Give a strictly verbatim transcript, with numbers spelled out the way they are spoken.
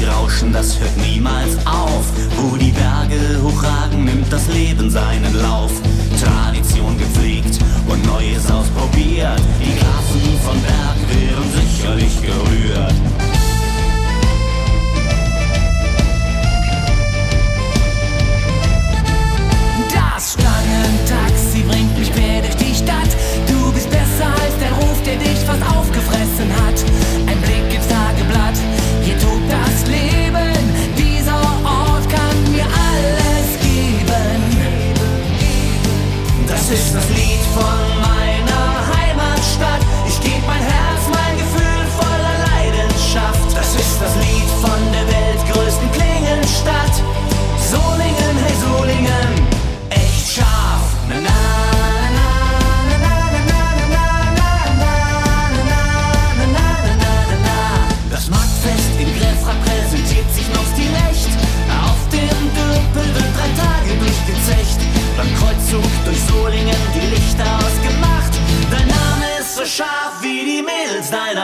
die rauschen, das hört niemals auf. Wo die Berge hochragen, nimmt das Leben seinen Lauf. Tradition gepflegt und Neues ausprobiert. Die Grafen von Berg wären sicherlich gerührt. Das Stangentaxi bringt mich quer durch die Stadt. Du bist besser als der Ruf, der dich fast aufgefressen hat. Ein Blick ins Tageblatt, hier tobt das Leben. Dieser Ort kann mir alles geben. Das ist das Lied von meiner Heimatstadt. Ich geb mein Herz, mein Gefühl voller Leidenschaft. Das ist das Lied von der weltgrößten Klingenstadt. Solingen, hey Solingen, echt scharf. Na, na, na, na, na, na, na, na, na, na, na. Das Marktfest in Gräfrath präsentiert sich noch stilecht. Auf dem Dürpel wird drei Tage durchgezecht. Beim Kreuzzug durch Solingen die Lichter ausgemacht. Dein Name ist so scharf wie die Mädels deiner